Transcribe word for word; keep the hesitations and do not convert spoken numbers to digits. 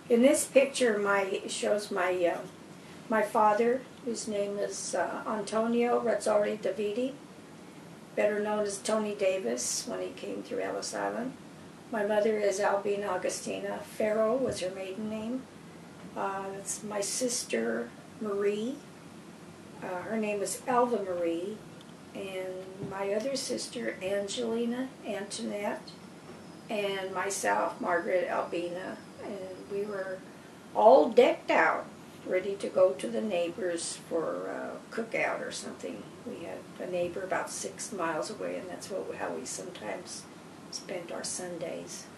In this picture, my it shows my uh, my father, whose name is uh, Antonio Razzoli Davide, better known as Tony Davis when he came through Ellis Island. My mother is Albina Augustina. Farrow was her maiden name. Uh, it's my sister Marie. Uh, her name is Elva Maria, and my other sister Angelina Antoinette, and myself Margaret Albina, and we were all decked out, ready to go to the neighbors for a cookout or something. We had a neighbor about six miles away, and that's what how we sometimes spent our Sundays.